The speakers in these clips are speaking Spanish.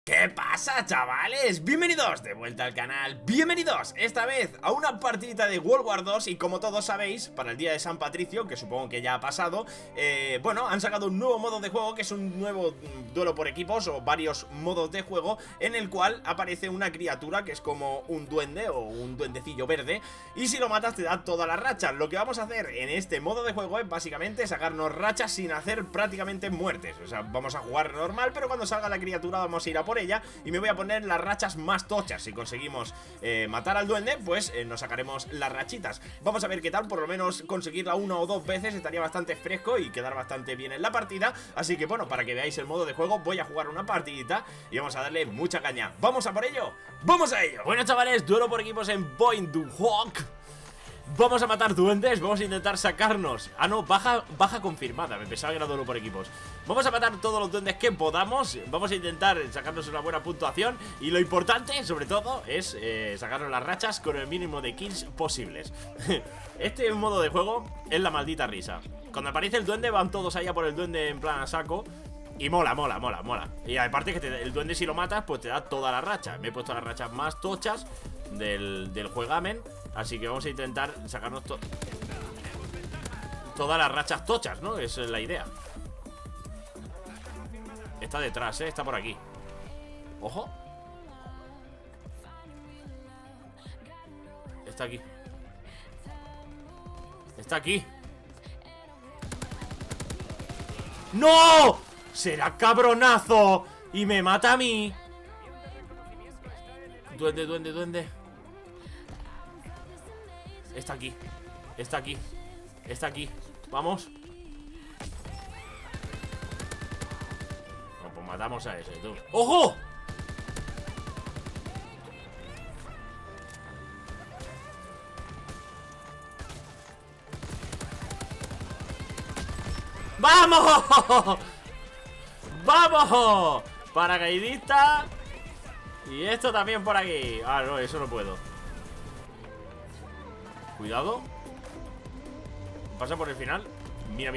¿Qué pasa, chavales? Bienvenidos de vuelta al canal, bienvenidos esta vez a una partidita de World War 2. Y como todos sabéis, para el día de San Patricio, que supongo que ya ha pasado, bueno, han sacado un nuevo modo de juego, que es un nuevo duelo por equipos o varios modos de juego, en el cual aparece una criatura que es como un duende o un duendecillo verde, y si lo matas te da todas las rachas. Lo que vamos a hacer en este modo de juego es básicamente sacarnos rachas sin hacer prácticamente muertes. O sea, vamos a jugar normal, pero cuando salga la criatura vamos a ir a por ella y me voy a poner las rachas más tochas. Si conseguimos matar al duende, pues nos sacaremos las rachitas. Vamos a ver qué tal, por lo menos conseguirla una o dos veces estaría bastante fresco y quedar bastante bien en la partida. Así que bueno, para que veáis el modo de juego, voy a jugar una partidita y vamos a darle mucha caña. ¿Vamos a por ello? ¡Vamos a ello! Bueno, chavales, duelo por equipos en Point du Hoc. Vamos a matar duendes, vamos a intentar sacarnos... Ah, no, baja confirmada, me pensaba que era duelo por equipos. Vamos a matar todos los duendes que podamos. Vamos a intentar sacarnos una buena puntuación. Y lo importante, sobre todo, es sacarnos las rachas con el mínimo de kills posibles. Este modo de juego es la maldita risa. Cuando aparece el duende van todos allá por el duende en plan a saco. Y mola. Y aparte que el duende, si lo matas, pues te da toda la racha. Me he puesto las rachas más tochas del juegamen. Así que vamos a intentar sacarnos todas las rachas tochas, ¿no? Esa es la idea. Está detrás, está por aquí. Ojo. Está aquí. Está aquí. ¡No! ¡Será cabronazo! Y me mata a mí. Duende. Está aquí. Está aquí. Vamos. Bueno, pues matamos a ese, tú. ¡Ojo! ¡Vamos! ¡Vamos! Paracaidista. Y esto también por aquí. Ah, no, eso no puedo. Cuidado. Pasa por el final. Mira.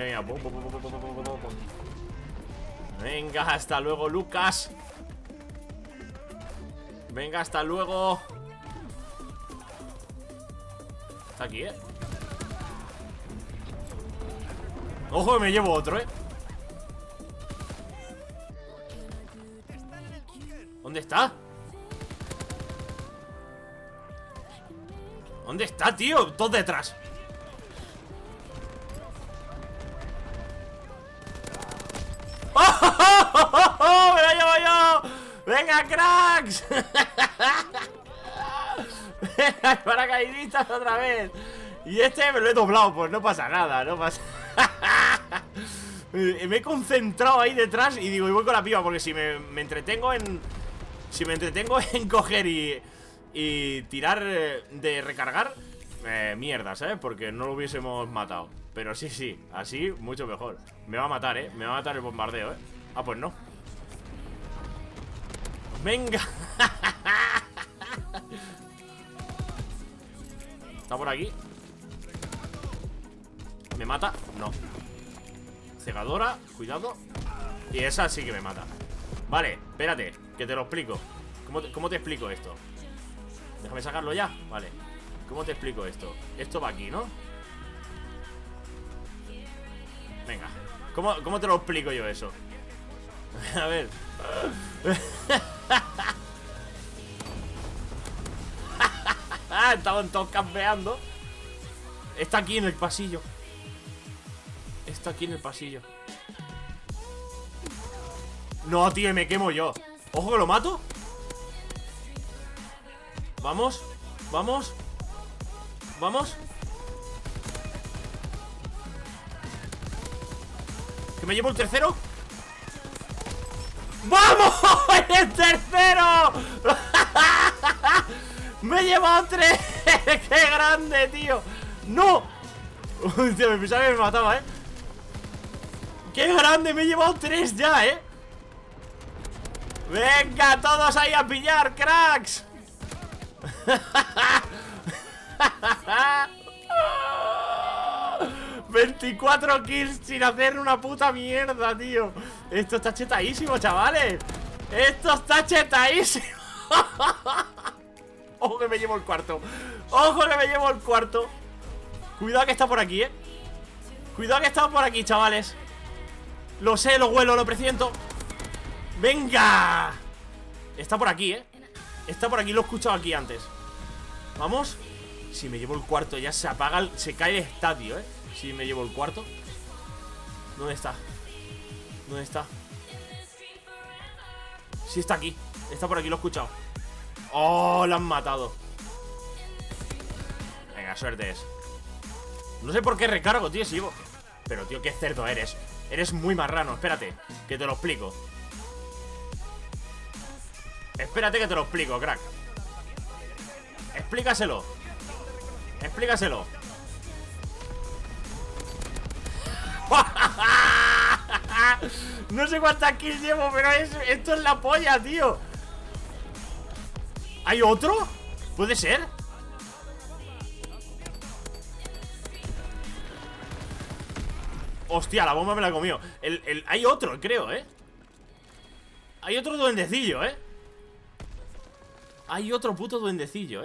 Venga, hasta luego, Lucas. Venga, hasta luego. Está aquí, Ojo, me llevo otro, ¿Dónde está? ¿Dónde está, tío? Todos detrás. ¡Oh! ¡Me lo llevo yo! ¡Venga, cracks! ¡Venga, paracaidistas otra vez! Y este me lo he doblado, pues no pasa nada, Me he concentrado ahí detrás y digo, y voy con la piba, porque si me entretengo en... Si me entretengo en coger y tirar de recargar, mierda, ¿sabes? Porque no lo hubiésemos matado. Pero sí, así mucho mejor. Me va a matar, me va a matar el bombardeo, Ah, pues no. Venga. Está por aquí. ¿Me mata? No. Cegadora, cuidado. Y esa sí que me mata. Vale, espérate, que te lo explico. ¿Cómo te explico esto? Déjame sacarlo ya, vale. ¿Cómo te explico esto? Esto va aquí, ¿no? Venga, ¿cómo te lo explico yo eso? A ver. Estaban todos campeando. Está aquí en el pasillo. No, tío, me quemo yo. Ojo que lo mato. Vamos. Que me llevo el tercero. ¡Vamos! ¡El tercero! ¡Me he llevado 3! ¡Qué grande, tío! ¡No! Hostia, me pensaba que me mataba, ¡Qué grande! Me he llevado 3 ya, ¡Venga, todos ahí a pillar, cracks! 24 kills sin hacer una puta mierda, tío. Esto está chetadísimo, chavales. Esto está chetadísimo. Ojo que me llevo el cuarto. Ojo que me llevo el cuarto. Cuidado que está por aquí, Cuidado que está por aquí, chavales. Lo sé, lo huelo, lo presiento. ¡Venga! Está por aquí, Está por aquí, lo he escuchado aquí antes. Vamos. Si me llevo el cuarto ya se apaga, se cae el estadio, Si me llevo el cuarto. ¿Dónde está? ¿Dónde está? Sí, está aquí. Está por aquí, lo he escuchado. ¡Oh! Lo han matado. Venga, suerte es. No sé por qué recargo, tío, si llevo... Pero, tío, qué cerdo eres. Eres muy marrano, espérate, que te lo explico. Espérate que te lo explico, crack. Explícaselo. Explícaselo. No sé cuántas kills llevo, pero esto es la polla, tío. ¿Hay otro? ¿Puede ser? Hostia, la bomba me la comió. Hay otro, creo, Hay otro duendecillo, Hay otro puto duendecillo,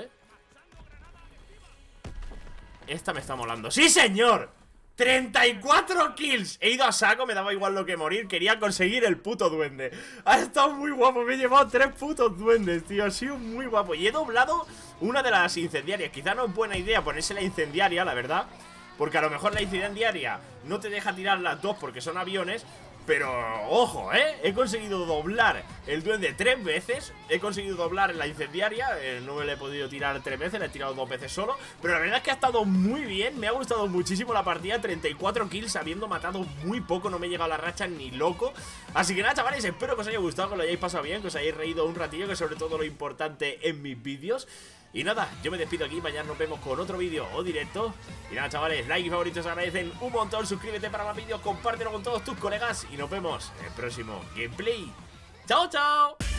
Esta me está molando. ¡Sí, señor! 34 kills. He ido a saco, me daba igual lo que morir. Quería conseguir el puto duende. Ha estado muy guapo, me he llevado 3 putos duendes, tío. Ha sido muy guapo. Y he doblado una de las incendiarias. Quizá no es buena idea ponerse la incendiaria, la verdad, porque a lo mejor la incendiaria no te deja tirar las dos porque son aviones. Pero, ojo, he conseguido doblar el duende 3 veces. He conseguido doblar la incendiaria. No me la he podido tirar 3 veces, la he tirado 2 veces solo. Pero la verdad es que ha estado muy bien. Me ha gustado muchísimo la partida. 34 kills habiendo matado muy poco. No me he llegado a la racha ni loco. Así que nada, chavales, espero que os haya gustado, que lo hayáis pasado bien, que os hayáis reído un ratillo, que sobre todo lo importante en mis vídeos. Y nada, yo me despido aquí, mañana nos vemos con otro vídeo o directo. Y nada, chavales, like y favoritos se agradecen un montón. Suscríbete para más vídeos, compártelo con todos tus colegas. Y nos vemos en el próximo gameplay. ¡Chao, chao!